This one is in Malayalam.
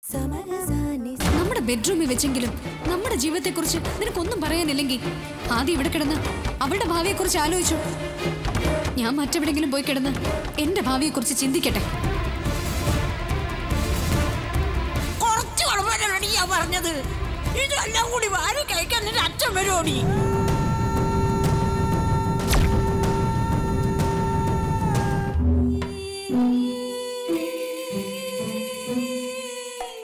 നമ്മുടെ ബെഡ്റൂമിൽ വെച്ചെങ്കിലും നമ്മുടെ ജീവിതത്തെ കുറിച്ച് നിനക്കൊന്നും പറയാനില്ലെങ്കിൽ ആദ്യം ഇവിടെ കിടന്ന് അവളുടെ ഭാവിയെ കുറിച്ച് ആലോചിച്ചു. ഞാൻ മറ്റെവിടെങ്കിലും പോയി കിടന്ന് എന്റെ ഭാവിയെ കുറിച്ച് ചിന്തിക്കട്ടെ. കുറച്ചു പറഞ്ഞത് ഇതെല്ലാം കൂടി വാരി കഴിക്കാൻ അച്ഛൻ വരുമോടി?